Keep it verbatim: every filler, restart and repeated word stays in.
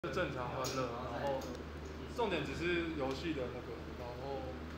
正常欢乐，然后重点只是游戏的那个，然后